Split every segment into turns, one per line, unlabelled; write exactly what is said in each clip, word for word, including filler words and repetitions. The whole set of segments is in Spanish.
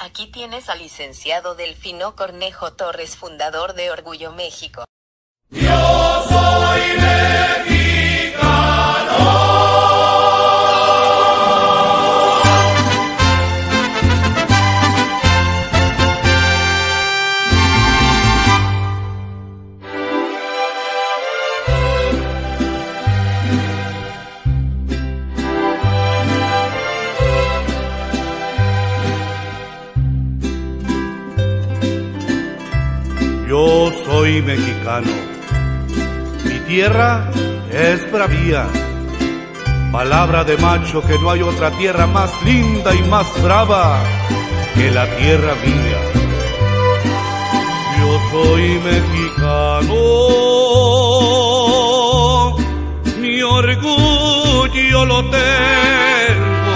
Aquí tienes al licenciado Delfino Cornejo Torres, fundador de Orgullo México.
Yo soy mexicano.
Yo soy mexicano, mi tierra es bravía, palabra de macho que no hay otra tierra más linda y más brava que la tierra mía. Yo soy mexicano, mi orgullo lo tengo,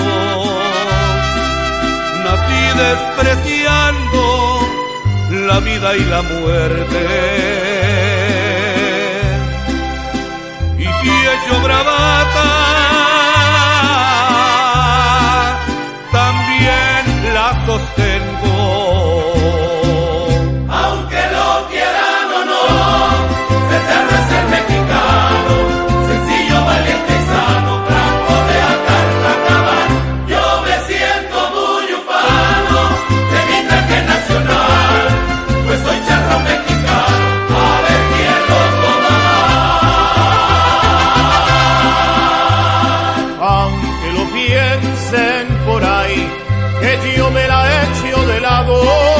nací despreciando la vida y la muerte, y si he hecho bravata, también la sostengo.
Aunque lo quieran o no, se eterno es ser mexicano, sencillo, valiente y sano, franco de acá hasta acabar. Yo me siento muy ufano de mi traje nacional, pues soy charro mexicano, a ver quién lo toma.
Aunque lo piensen por ahí, que yo me la echo de lado,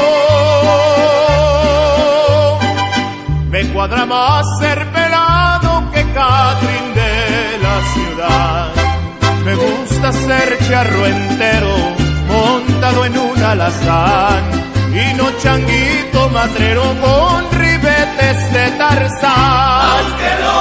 me cuadra más ser pelado que Catrín de la ciudad. Me gusta ser charro entero, montado en un alazán, y no changuito matrero con ribetes de Tarzán.
Aunque lo